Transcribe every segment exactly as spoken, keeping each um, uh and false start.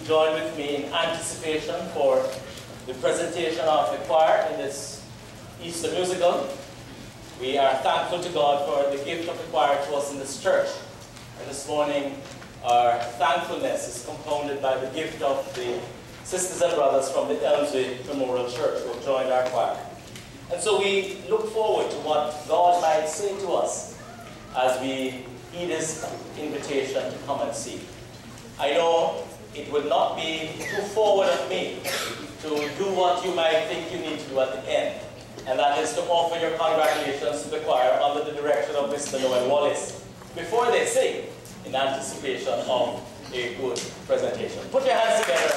join with me in anticipation for the presentation of the choir in this Easter musical. We are thankful to God for the gift of the choir to us in this church. And this morning, our thankfulness is compounded by the gift of the sisters and brothers from the Elmsway Memorial Church who have joined our choir. And so we look forward to what God might say to us as we heed His invitation to come and see. I know it would not be too forward of me to do what you might think you need to do at the end, and that is to offer your congratulations to the choir under the direction of Mister Noel Wallace before they sing, in anticipation of a good presentation. Put your hands together.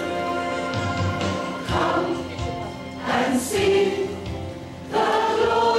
See the glory.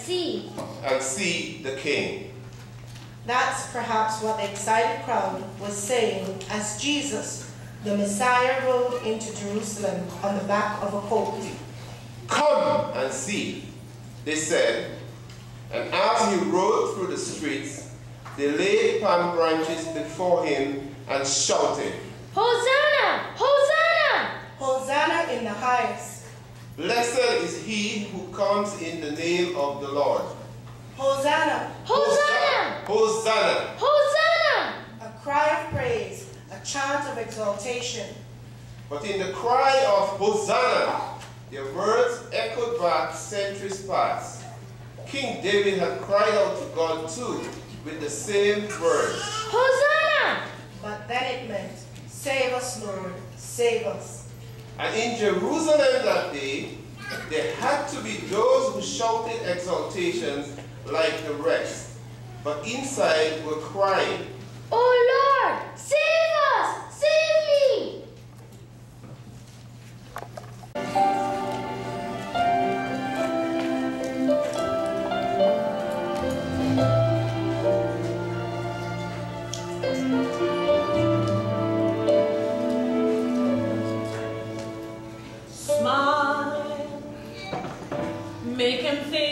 see. And see the king. That's perhaps what the excited crowd was saying as Jesus, the Messiah, rode into Jerusalem on the back of a colt. Come and see, they said. And as he rode through the streets, they laid palm branches before him and shouted, Hosanna! Hosanna! Hosanna in the highest. Blessed is he who comes in the name of the Lord. Hosanna! Hosanna! Hosanna! Hosanna! A cry of praise, a chant of exaltation. But in the cry of Hosanna, their words echoed back centuries past. King David had cried out to God too, with the same words. Hosanna! But then it meant, save us, Lord, save us. And in Jerusalem that day, there had to be those who shouted exaltations like the rest, but inside were crying, Oh Lord, save us! Save me! Smile, make him think